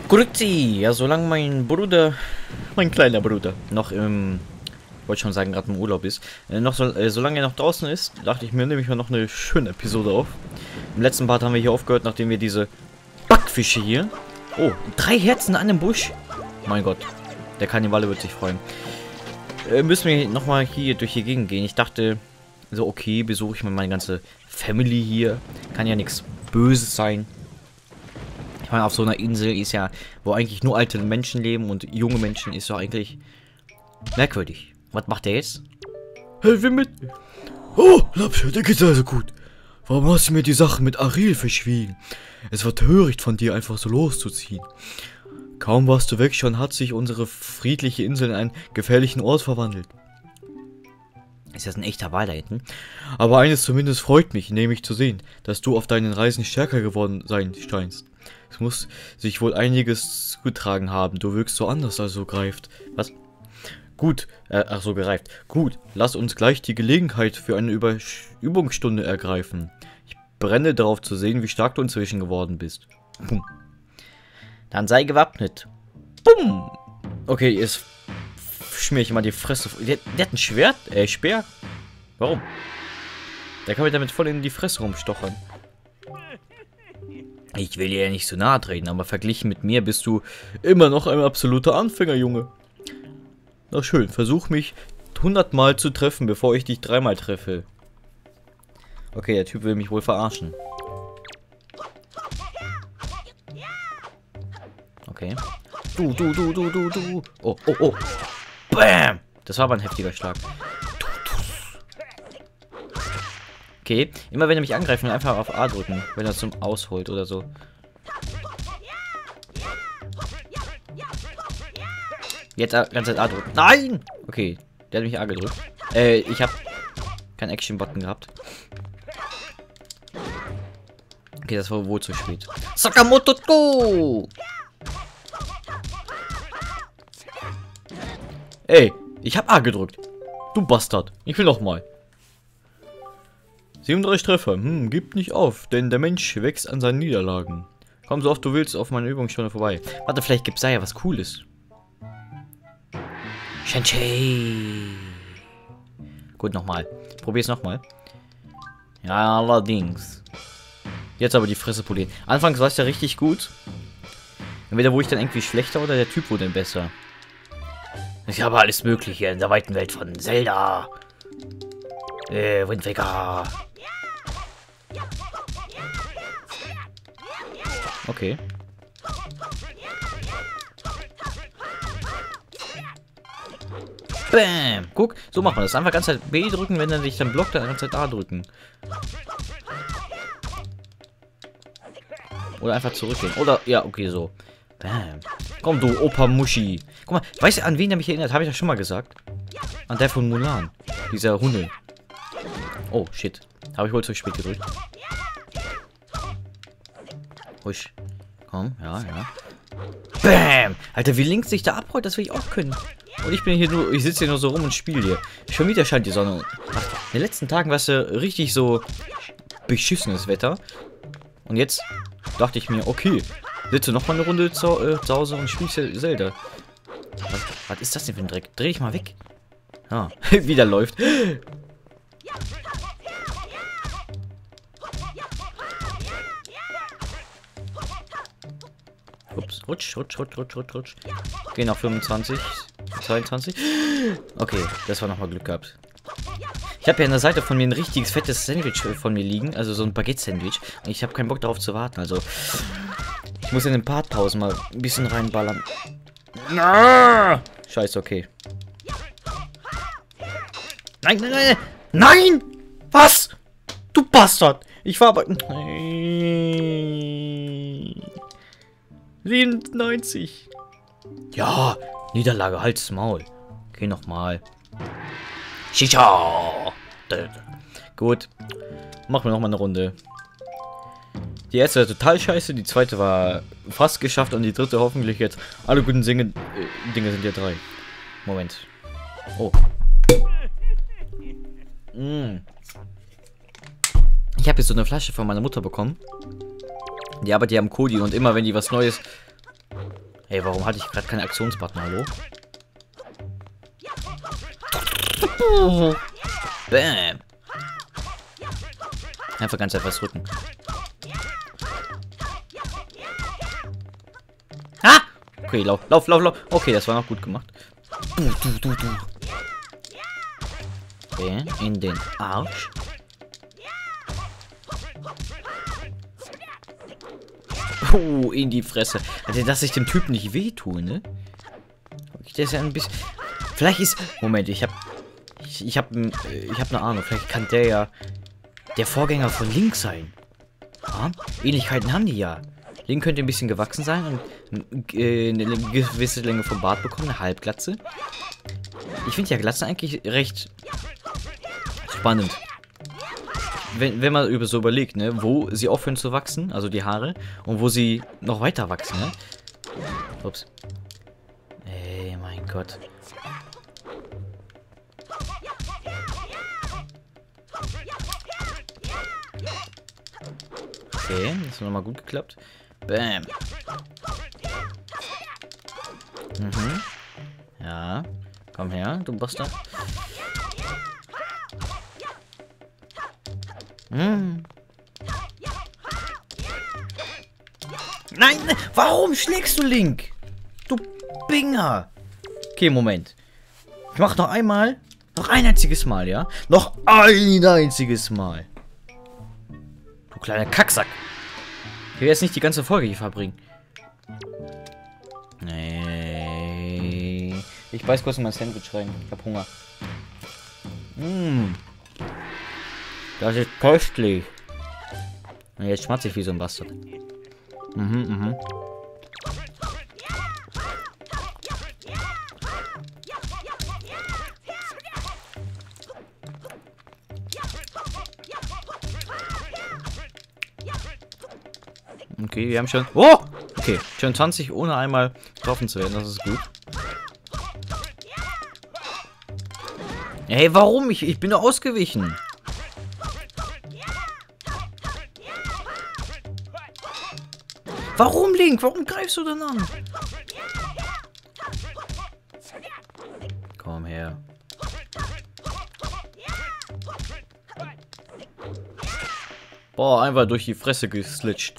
Grüezi! Ja, solange mein kleiner Bruder, noch im, wollte schon sagen, gerade im Urlaub ist, solange er noch draußen ist, dachte ich mir, nehme ich mal noch eine schöne Episode auf. Im letzten Part haben wir hier aufgehört, nachdem wir diese Backfische hier... Oh, 3 Herzen an dem Busch! Mein Gott, der Kannibale wird sich freuen. Müssen wir nochmal hier durch die Gegend gehen. Ich dachte, so okay, besuche ich mal meine ganze Family hier. Kann ja nichts Böses sein. Ich meine, auf so einer Insel ist ja, wo eigentlich nur alte Menschen leben und junge Menschen, ist doch eigentlich merkwürdig. Was macht der jetzt? Helf mir mit! Oh, Lapsche, dir geht's also gut. Warum hast du mir die Sache mit Ariel verschwiegen? Es war töricht von dir, einfach so loszuziehen. Kaum warst du weg, schon hat sich unsere friedliche Insel in einen gefährlichen Ort verwandelt. Ist das ein echter Wal da hinten? Aber eines zumindest freut mich, nämlich zu sehen, dass du auf deinen Reisen stärker geworden sein scheinst. Es muss sich wohl einiges zugetragen haben. Du wirkst so anders, als so greift. Was? Gut, ach so gereift. Gut, lass uns gleich die Gelegenheit für eine Übungsstunde ergreifen. Ich brenne darauf zu sehen, wie stark du inzwischen geworden bist. Pum. Dann sei gewappnet. Bumm! Okay, jetzt schmier ich mal die Fresse. Der hat ein Schwert? Speer? Warum? Der kann mir damit voll in die Fresse rumstochern. Ich will dir ja nicht so nahe treten, aber verglichen mit mir bist du immer noch ein absoluter Anfänger, Junge. Na schön, versuch mich 100 Mal zu treffen, bevor ich dich 3-mal treffe. Okay, der Typ will mich wohl verarschen. Okay. Du. Oh. Bam! Das war aber ein heftiger Schlag. Okay, immer wenn er mich angreift, einfach auf A drücken, wenn er zum Ausholt oder so. Jetzt ganze Zeit A drücken. Nein! Okay, der hat mich A gedrückt. Ich habe keinen Action-Button gehabt. Okay, das war wohl zu spät. Sakamoto go! Ey, ich hab A gedrückt. Du Bastard. Ich will noch mal. 37 Treffer. Gib nicht auf, denn der Mensch wächst an seinen Niederlagen. Komm so oft du willst auf meine Übungsstunde vorbei. Warte, vielleicht gibt's da ja was Cooles. Shenchei. Gut, nochmal. Probier's nochmal. Ja, allerdings. Jetzt aber die Fresse polieren. Anfangs war es ja richtig gut. Entweder wurde ich dann irgendwie schlechter oder der Typ wurde dann besser. Ich habe alles Mögliche in der weiten Welt von Zelda. Wind Waker. Okay. Bam! Guck, so macht man das. Einfach ganz Zeit B drücken, wenn er dich dann blockt, dann ganz Zeit A drücken. Oder einfach zurückgehen. Oder, ja, okay, so. Bam. Komm, du Opa Muschi. Guck mal, weißt du, an wen der mich erinnert? Habe ich das schon mal gesagt? An der von Mulan. Dieser Hunde. Oh, shit. Habe ich wohl zu spät gedrückt. Husch. Komm, ja. Bam! Alter, wie links sich da abrollt, das will ich auch können. Und ich bin hier nur, ich sitze hier nur so rum und spiele hier. Schon wieder scheint die Sonne. Ach, in den letzten Tagen war es ja richtig so beschissenes Wetter. Und jetzt dachte ich mir, okay, sitze noch mal eine Runde zu Hause und spiele Zelda. Was ist das denn für ein Dreck? Dreh dich mal weg. Ah, wieder läuft. Ups, rutsch. Gehen auf 25, 22. Okay, das war nochmal Glück gehabt. Ich habe ja an der Seite von mir ein richtiges fettes Sandwich von mir liegen, also so ein Baguette-Sandwich. Und ich habe keinen Bock darauf zu warten, also ich muss in den Partpausen mal ein bisschen reinballern. Scheiße, okay. Nein! Was? Du Bastard! Ich war aber... 97. Ja, Niederlage, halt's Maul. Okay, nochmal. Shisha! Gut. Machen wir nochmal eine Runde. Die erste war total scheiße, die zweite war fast geschafft und die dritte hoffentlich jetzt. Alle guten Dinge sind ja 3. Moment. Oh. Ich habe jetzt so eine Flasche von meiner Mutter bekommen. Die arbeitet ja am Kodi und immer wenn die was Neues Hey, warum hatte ich gerade keinen Aktionsbutton? Hallo? Bam. Einfach ganz etwas drücken. Ah! Okay, lauf. Okay, das war noch gut gemacht. Okay, in den Arsch. In die Fresse. Also, dass ich dem Typen nicht wehtue, ne? Der ist ja ein bisschen... Vielleicht ist... Moment, ich hab eine Ahnung. Vielleicht kann der ja der Vorgänger von Link sein. Ja? Ähnlichkeiten haben die ja. Link könnte ein bisschen gewachsen sein und eine gewisse Länge vom Bart bekommen, eine Halbglatze. Ich finde ja Glatzen eigentlich recht spannend. Wenn man so überlegt, ne, wo sie aufhören zu wachsen, also die Haare, und wo sie noch weiter wachsen, ne? Ups. Ey, mein Gott. Okay, das hat nochmal gut geklappt. Bam. Mhm. Ja. Komm her, du Bastard. Hm. Nein, warum schlägst du Link? Du Binger. Okay, Moment. Ich mach noch einmal. Noch ein einziges Mal, ja? Noch ein einziges Mal. Du kleiner Kacksack. Ich will jetzt nicht die ganze Folge hier verbringen. Nee. Ich beiß kurz in mein Sandwich rein. Ich hab Hunger. Das ist köstlich. Und jetzt schmatze ich wie so ein Bastard. Okay, wir haben schon... Oh! Okay, schon 20, ohne einmal getroffen zu werden. Das ist gut. Hey, warum? Ich bin doch ausgewichen. Warum, Link? Warum greifst du denn an? Komm her. Boah, einfach durch die Fresse geslitscht.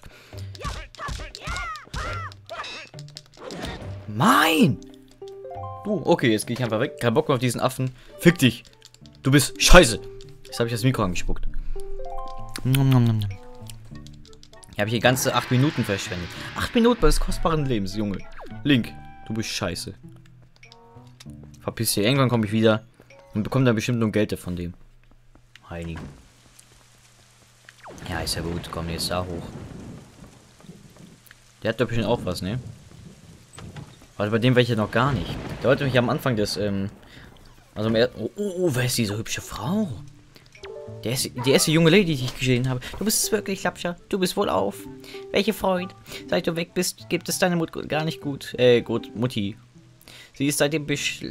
Nein! Du, okay, jetzt gehe ich einfach weg. Kein Bock mehr auf diesen Affen. Fick dich. Du bist scheiße. Jetzt habe ich das Mikro angespuckt. Hier habe ich die ganze 8 Minuten verschwendet. 8 Minuten meines kostbaren Lebens, Junge. Link, du bist scheiße. Verpiss dich. Irgendwann komme ich wieder und bekomme dann bestimmt nur Geld von dem. Heiligen. Ja, ist ja gut. Komm jetzt da hoch. Der hat doch bestimmt auch was, ne? Aber bei dem war ich ja noch gar nicht. Der wollte mich am Anfang des, also mehr. Oh, wer ist diese hübsche Frau? Die erste junge Lady, die ich gesehen habe. Du bist es wirklich, Lapscher. Du bist wohl auf. Welche Freude. Seit du weg bist, gibt es deine Mutter gar nicht gut. Gut, Mutti. Sie ist seitdem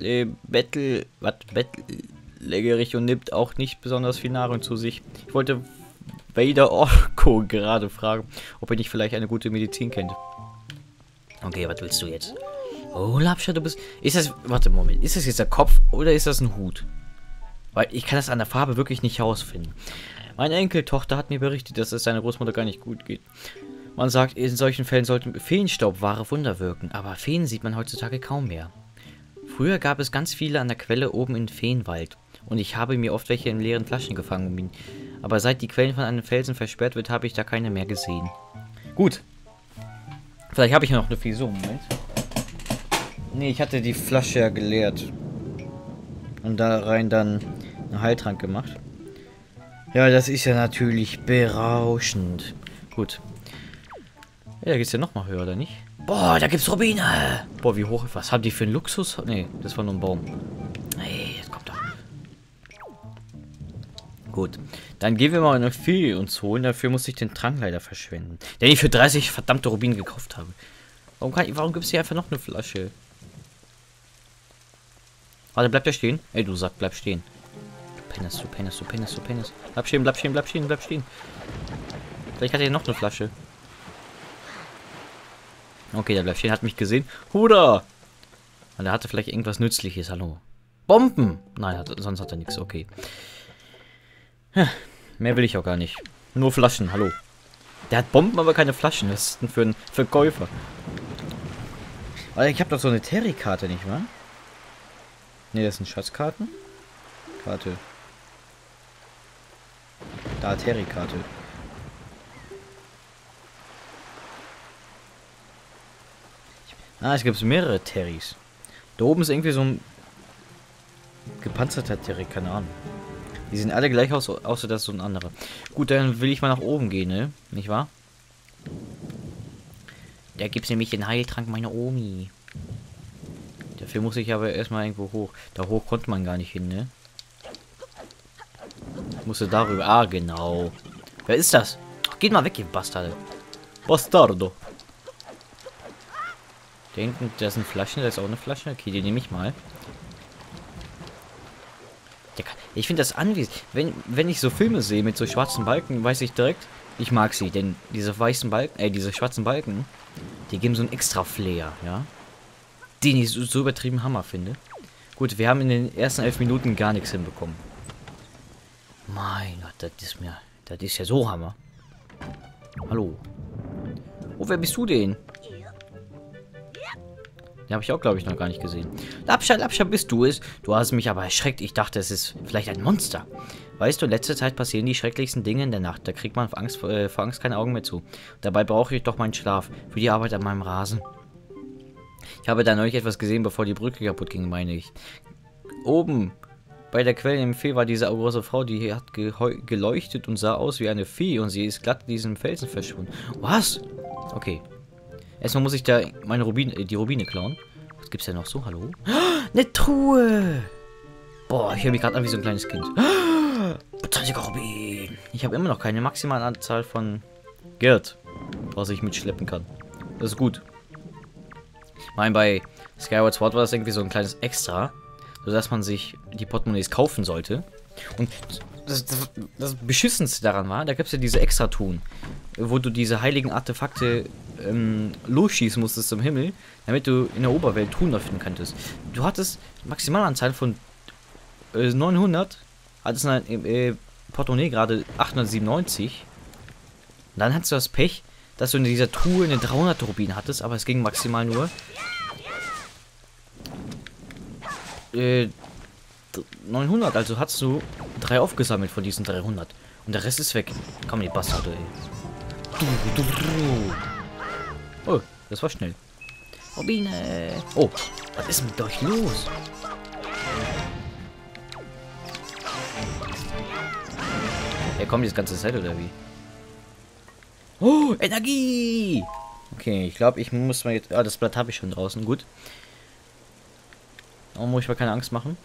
bettlägerig und nimmt auch nicht besonders viel Nahrung zu sich. Ich wollte Vader Orko gerade fragen, ob er nicht vielleicht eine gute Medizin kennt. Okay, was willst du jetzt? Oh, Lapscher, du bist... Ist das... Warte, Moment. Ist das jetzt der Kopf oder ist das ein Hut? Weil ich kann das an der Farbe wirklich nicht herausfinden. Meine Enkeltochter hat mir berichtet, dass es seiner Großmutter gar nicht gut geht. Man sagt, in solchen Fällen sollten Feenstaub wahre Wunder wirken, aber Feen sieht man heutzutage kaum mehr. Früher gab es ganz viele an der Quelle oben in Feenwald und ich habe mir oft welche in leeren Flaschen gefangen. Aber seit die Quellen von einem Felsen versperrt wird, habe ich da keine mehr gesehen. Gut. Vielleicht habe ich ja noch eine Figur. Moment. Nee, ich hatte die Flasche ja geleert. Und da rein dann einen Heiltrank gemacht. Ja, das ist ja natürlich berauschend. Gut. Ja, da geht's ja noch mal höher, oder nicht? Boah, da gibt's Rubine! Boah, wie hoch... Was haben die für einen Luxus? Nee, das war nur ein Baum. Nee, das kommt doch. Gut. Dann gehen wir mal eine Fee uns holen. Dafür muss ich den Trank leider verschwenden. Den ich für 30 verdammte Rubine gekauft habe. Warum gibt's hier einfach noch eine Flasche? Warte, bleib da stehen. Ey, du Sack, bleib stehen. Du pennest. Bleib stehen. Vielleicht hat er noch eine Flasche. Okay, der bleibt stehen, hat mich gesehen. Hurra! Und er hatte vielleicht irgendwas Nützliches, hallo. Bomben! Nein, sonst hat er nichts, okay. Mehr will ich auch gar nicht. Nur Flaschen, hallo. Der hat Bomben, aber keine Flaschen. Was ist denn für ein Verkäufer? Alter, ich habe doch so eine Terry-Karte, nicht wahr? Ne, das sind Schatzkarten. Karte. Da, Terry-Karte. Ah, es gibt mehrere Terrys. Da oben ist irgendwie so ein gepanzerter Terry, keine Ahnung. Die sehen alle gleich aus, außer dass so ein anderer. Gut, dann will ich mal nach oben gehen, ne? Nicht wahr? Da gibt's nämlich den Heiltrank meiner Omi. Dafür muss ich aber erstmal irgendwo hoch. Da hoch konnte man gar nicht hin, ne? Ich musste darüber. Ah, genau. Wer ist das? Ach, geht mal weg, ihr Bastarde. Bastardo. Da hinten, da sind Flaschen, da ist auch eine Flasche. Okay, die nehme ich mal. Ich finde das anwesend. Wenn ich so Filme sehe mit so schwarzen Balken, weiß ich direkt, ich mag sie. Denn diese weißen Balken, diese schwarzen Balken, die geben so einen extra Flair, ja. Den ich so übertrieben Hammer finde. Gut, wir haben in den ersten 11 Minuten gar nichts hinbekommen. Mein Gott, das ist ja so Hammer. Hallo. Oh, wer bist du denn? Den habe ich auch, glaube ich, noch gar nicht gesehen. Lapscha, Lapscha, bist du es? Du hast mich aber erschreckt. Ich dachte, es ist vielleicht ein Monster. Weißt du, in letzter Zeit passieren die schrecklichsten Dinge in der Nacht. Da kriegt man vor Angst keine Augen mehr zu. Dabei brauche ich doch meinen Schlaf für die Arbeit an meinem Rasen. Ich habe da neulich etwas gesehen, bevor die Brücke kaputt ging, meine ich. Oben bei der Quelle im Fee war diese große Frau, die hat geleuchtet und sah aus wie eine Fee. Und sie ist glatt in diesem Felsen verschwunden. Was? Okay. Erstmal muss ich da meine die Rubine klauen. Was gibt's denn noch so? Hallo? Eine Truhe! Boah, ich höre mich gerade an wie so ein kleines Kind. 20 Rubin! Ich habe immer noch keine maximale Anzahl von Geld, was ich mitschleppen kann. Das ist gut. Ich meine, bei Skyward Sword war das irgendwie so ein kleines Extra, sodass man sich die Portemonnaies kaufen sollte. Und das Beschissenste daran war, da gab es ja diese Extra-Tun, wo du diese heiligen Artefakte losschießen musstest zum Himmel, damit du in der Oberwelt Truhen öffnen könntest. Du hattest Maximalanzahl von 900, hattest ein Portemonnaie gerade 897. Und dann hattest du das Pech, dass du in dieser Truhe eine 300 Rubin hattest, aber es ging maximal nur 900, also hast du 3 aufgesammelt von diesen 300. Und der Rest ist weg. Komm, die Bastarde, ey. Oh, das war schnell. Rubine. Oh, was ist mit euch los? Er kommt jetzt ganze Zeit, oder wie? Oh, Energie! Okay, ich glaube, ich muss mal jetzt... Ah, das Blatt habe ich schon draußen. Gut. Oh, muss ich mal keine Angst machen.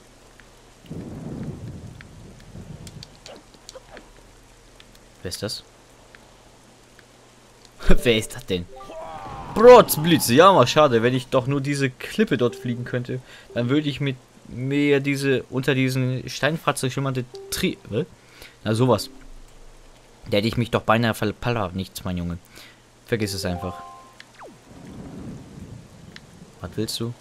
Wer ist das? Wer ist das denn? Brotzblitze, ja, mal schade, wenn ich doch nur diese Klippe dort fliegen könnte, dann würde ich mit mir unter diesen Steinfratze schimmernde Na, sowas. Da hätte ich mich doch beinahe verpallert. Nichts, mein Junge. Vergiss es einfach. Was willst du?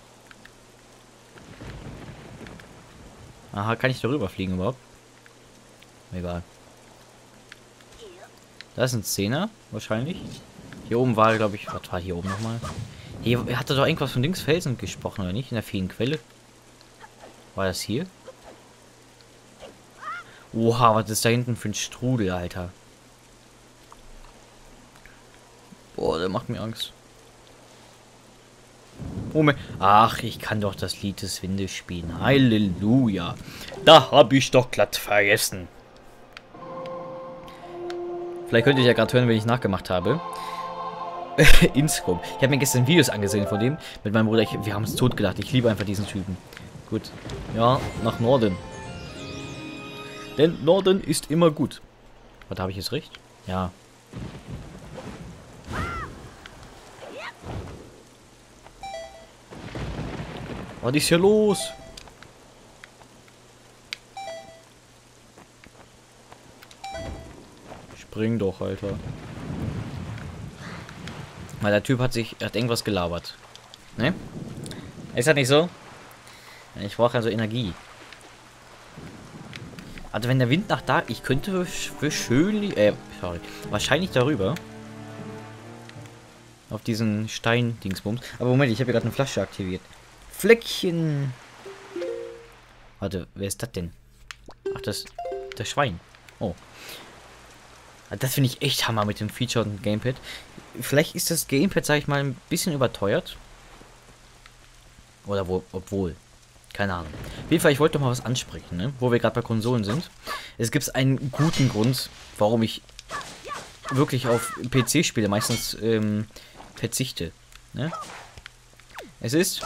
Aha, kann ich darüber fliegen überhaupt? Egal. Da ist ein 10er, wahrscheinlich. Hier oben war, glaube ich, was war hier oben nochmal? Hier hatte doch irgendwas von Dingsfelsen gesprochen, oder nicht? In der Feenquelle. War das hier? Oha, was ist da hinten für ein Strudel, Alter? Boah, der macht mir Angst. Moment. Ach, ich kann doch das Lied des Windes spielen. Halleluja. Da habe ich doch glatt vergessen. Vielleicht könnt ihr ja gerade hören, wenn ich nachgemacht habe. Inscope. Ich habe mir gestern Videos angesehen von dem mit meinem Bruder. Wir haben es tot gedacht. Ich liebe einfach diesen Typen. Gut. Ja, nach Norden. Denn Norden ist immer gut. Was, habe ich jetzt recht? Ja. Was ist hier los? Spring doch, Alter. Weil der Typ hat irgendwas gelabert. Ne? Ist das nicht so? Ich brauche also Energie. Also wenn der Wind nach da... Ich könnte für schön... sorry. Wahrscheinlich darüber. Auf diesen Stein-Dingsbums. Aber Moment, ich habe hier gerade eine Flasche aktiviert. Fleckchen. Warte, wer ist das denn? Ach, das Schwein. Oh. Das finde ich echt Hammer mit dem Feature und Gamepad. Vielleicht ist das Gamepad, sage ich mal, ein bisschen überteuert. Oder obwohl. Keine Ahnung. Auf jeden Fall, ich wollte doch mal was ansprechen, ne? Wo wir gerade bei Konsolen sind. Es gibt einen guten Grund, warum ich wirklich auf PC-Spiele meistens verzichte. Ne? Es ist...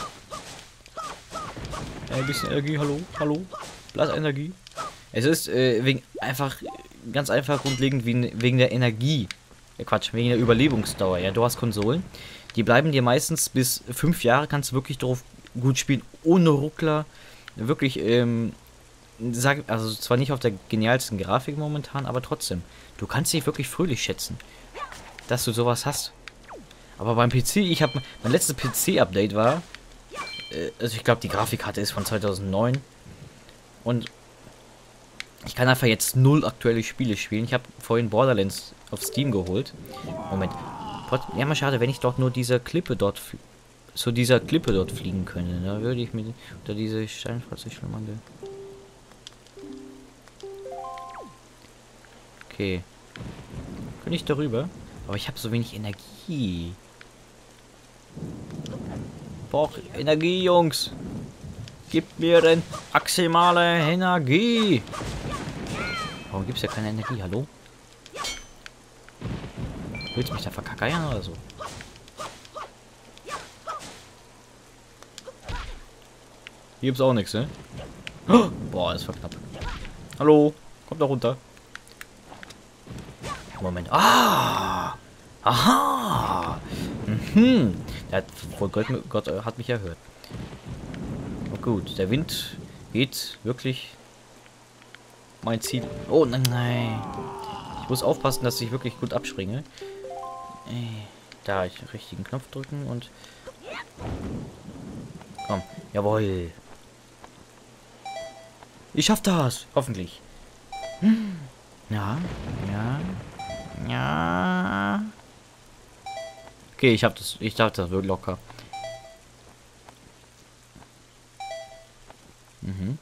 ein bisschen Energie, hallo? Blattenergie. Es ist ganz einfach grundlegend wegen der Energie. Quatsch, wegen der Überlebensdauer. Ja, du hast Konsolen, die bleiben dir meistens bis 5 Jahre, kannst du wirklich drauf gut spielen, ohne Ruckler. Wirklich, also zwar nicht auf der genialsten Grafik momentan, aber trotzdem. Du kannst dich wirklich fröhlich schätzen, dass du sowas hast. Aber beim PC, mein letztes PC-Update war, also ich glaube, die Grafikkarte ist von 2009. Und ich kann einfach jetzt 0 aktuelle Spiele spielen. Ich habe vorhin Borderlands auf Steam geholt. Moment. Ja, mal schade, wenn ich doch nur dieser Klippe dort fliegen könnte. Da würde ich mir unter diese Steinfratze schlummern. Okay. Könnte ich darüber? Aber ich habe so wenig Energie. Boah, Energie, Jungs. Gib mir denn maximale Energie. Warum gibt es ja keine Energie? Hallo? Willst du mich da verkackeiern oder so? Hier gibt's auch nichts, ne? Oh, boah, das war knapp. Hallo? Kommt da runter. Moment. Ah! Aha! Mhm. Gott hat mich erhört. Oh, gut, der Wind geht wirklich mein Ziel. Oh, nein. Ich muss aufpassen, dass ich wirklich gut abspringe. Da, ich den richtigen Knopf drücken und... Komm, jawohl. Ich schaff das, hoffentlich. Ja. Okay, ich dachte, das wird locker. Mhm.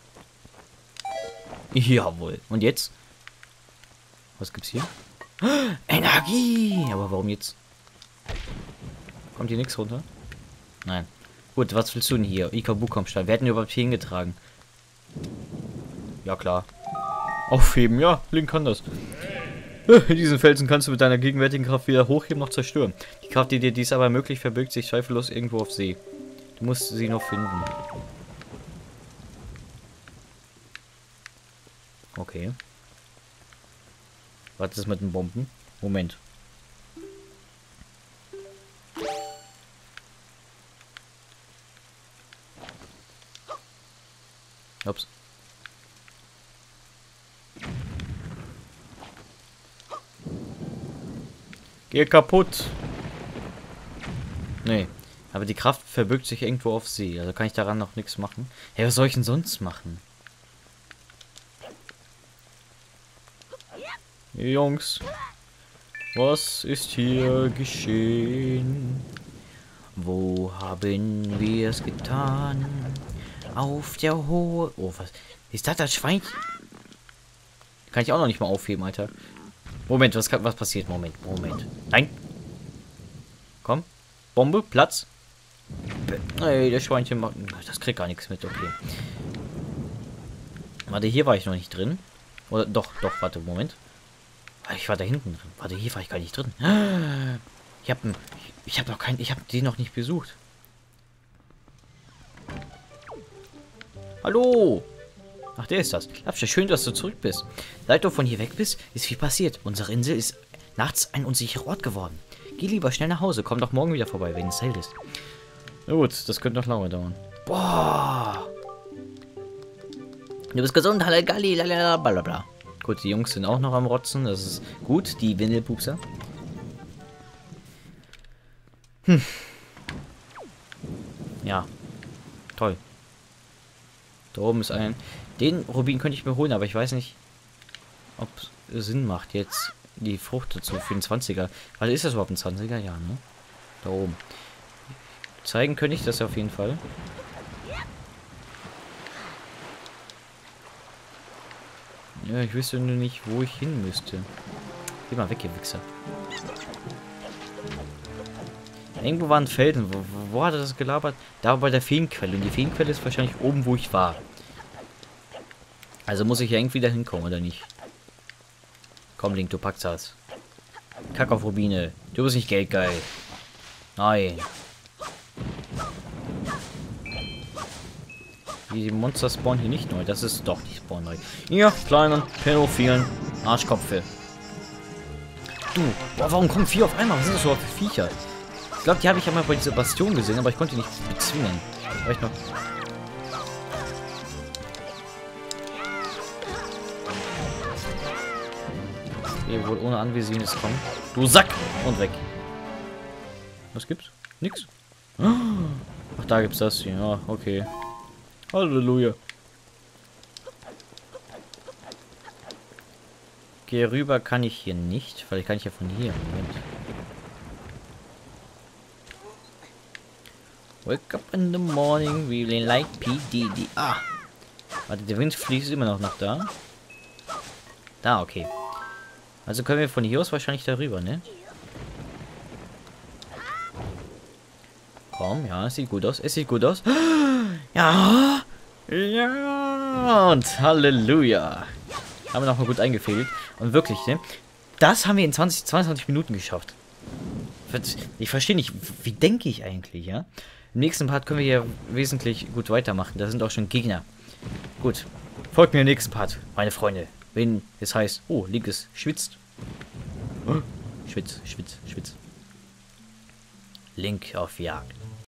Jawohl. Und jetzt? Was gibt's hier? Energie! Aber warum jetzt? Kommt hier nichts runter? Nein. Gut, was willst du denn hier? Ikabukomstein. Wer hat denn überhaupt hier hingetragen? Ja, klar. Aufheben, ja. Link kann das. Diesen Felsen kannst du mit deiner gegenwärtigen Kraft weder hochheben noch zerstören. Die Kraft, die dir dies aber ermöglicht, verbirgt sich zweifellos irgendwo auf See. Du musst sie noch finden. Okay. Was ist mit den Bomben? Moment. Ups. Geh kaputt. Nee. Aber die Kraft verbirgt sich irgendwo auf See. Also kann ich daran noch nichts machen. Hey, was soll ich denn sonst machen? Jungs. Was ist hier geschehen? Wo haben wir es getan? Auf der hohe... Oh, was... Ist das Schwein? Kann ich auch noch nicht mal aufheben, Alter. Moment, was passiert? Moment. Nein. Komm. Bombe, Platz. Ey, der Schweinchen macht... Das kriegt gar nichts mit, okay. Warte, hier war ich noch nicht drin. Oder doch, warte, Moment. Ich war da hinten drin. Warte, hier war ich gar nicht drin. Ich habe den noch nicht besucht. Hallo. Ach, der ist das. Lapscher, schön, dass du zurück bist. Seit du von hier weg bist, ist viel passiert. Unsere Insel ist nachts ein unsicherer Ort geworden. Geh lieber schnell nach Hause. Komm doch morgen wieder vorbei, wenn es hell ist. Na gut, das könnte noch lange dauern. Boah. Du bist gesund, Halligalli, blablabla. Gut, die Jungs sind auch noch am Rotzen. Das ist gut, die Windelpupser. Ja. Toll. Da oben ist ein... Den Rubin könnte ich mir holen, aber ich weiß nicht, ob es Sinn macht, jetzt die Frucht dazu für den 20er. Weil ist das überhaupt ein 20er? Ja, ne? Da oben. Zeigen könnte ich das auf jeden Fall. Ja, ich wüsste nur nicht, wo ich hin müsste. Geh mal weg, ihr Wichser. Irgendwo waren Felden. Wo hat er das gelabert? Da bei der Feenquelle. Und die Feenquelle ist wahrscheinlich oben, wo ich war. Also muss ich ja irgendwie da hinkommen, oder nicht? Komm, Link, du packst das. Kack auf Rubine. Du bist nicht geldgeil. Nein. Die Monster spawnen hier nicht neu. Das ist doch nicht spawn neu. Ihr kleinen, pädophilen Arschkopfe. Du, boah, warum kommen 4 auf einmal? Was sind das überhaupt für Viecher? Ich glaube, die habe ich ja mal bei dieser Bastion gesehen, aber ich konnte die nicht bezwingen. Vielleicht noch. Hier wohl ohne Anwesendes kommen. Du Sack! Und weg. Was gibt's? Nix. Ach, da gibt's das hier. Ja, okay. Halleluja. Geh rüber kann ich hier nicht. Vielleicht kann ich ja von hier. Moment. Wake up in the morning, really like PDD. Ah! Warte, der Wind fließt immer noch da. Da, okay. Also können wir von hier aus wahrscheinlich darüber, ne? Komm, ja, es sieht gut aus. Es sieht gut aus. Ja! Ja! Und Halleluja! Haben wir nochmal gut eingefädelt. Und wirklich, ne? Das haben wir in 22 Minuten geschafft. Ich verstehe nicht, wie denke ich eigentlich, ja? Im nächsten Part können wir hier wesentlich gut weitermachen. Da sind auch schon Gegner. Gut. Folgt mir im nächsten Part, meine Freunde. Wenn es heißt, oh, Link ist schwitzt. Schwitz. Link auf Jagd.